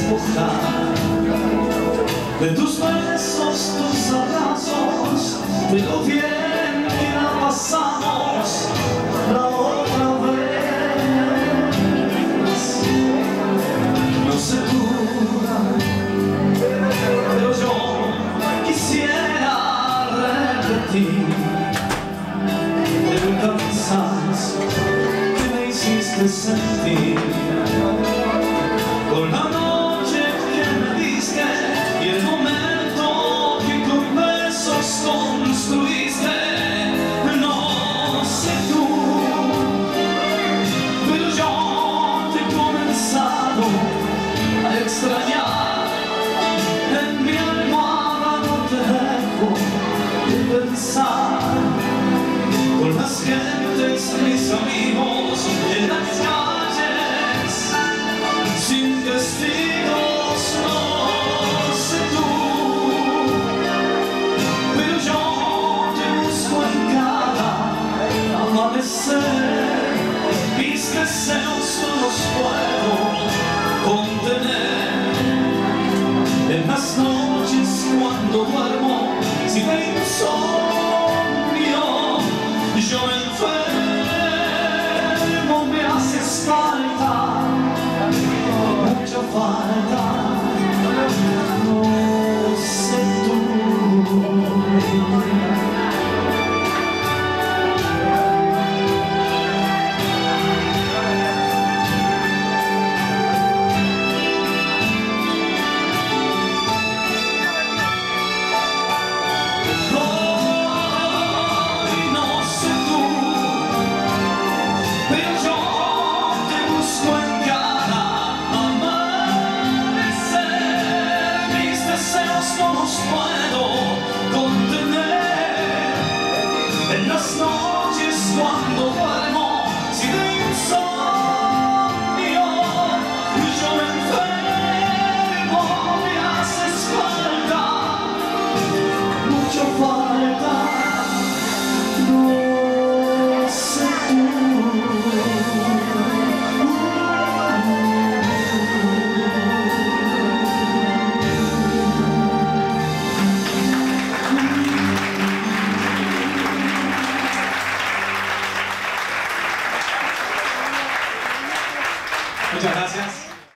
despojar de tus besos, tus abrazos, de lo bien que la pasamos la otra vez. No sé tú, pero yo quisiera repetir el cansancio que me hiciste sentir con la noche que me diste y el momento que con besos construiste. No sé tú, pero yo te he comenzado a extrañar. En mi almohada no te dejo de pensar, con las gentes, mis amigos, en las calles, sin testigos. No sé tú, pero yo te busco en cada amanecer. Mis deseos no los puedo contener. En las noches cuando duermo, si me insomnio, yo me enfermo, me haces falta, mucha falta. No sé tú. No los puedo contener. En las noches cuando duermo, si de insomnio yo me enfermo, me haces falta, mucha falta. No sé tú. Muchas gracias.